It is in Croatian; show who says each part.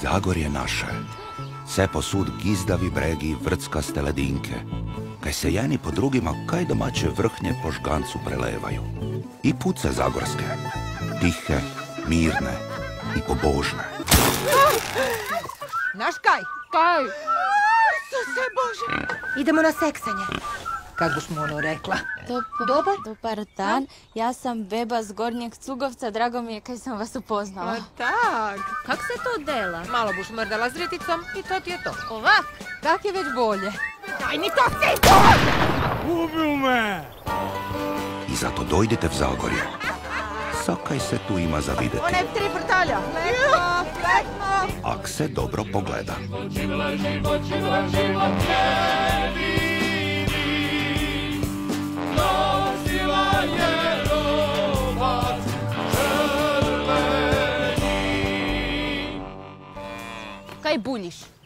Speaker 1: Zagorje naše. Vse posud gizdavi bregi, vrtkaste ledinke. Kaj se jeni po drugima, kaj domače vrhnje po žgancu prelevaju. I puce zagorske. Tihe, mirne i pobožne.
Speaker 2: Znaš kaj?
Speaker 3: Kaj?
Speaker 2: Isuse Bože!
Speaker 4: Idemo na seksanje.
Speaker 2: Kako smo ono rekla?
Speaker 4: Dobar?
Speaker 3: Dobar dan, ja sam beba z Gornjeg Cugovca, drago mi je kaj sam vas upoznala.
Speaker 2: Tak.
Speaker 4: Kak se to dela?
Speaker 2: Malo buš mrdala s riticom i to ti je to.
Speaker 4: Ovak?
Speaker 2: Tak je već bolje. Daj mi to si!
Speaker 5: Ubil me!
Speaker 1: I zato dojdite v Zagorje. Sakaj se tu ima za vidjeti,
Speaker 2: Onaj 3 vrtalja. Lekmo!
Speaker 1: ak se dobro pogleda.
Speaker 3: Kaj buljiš?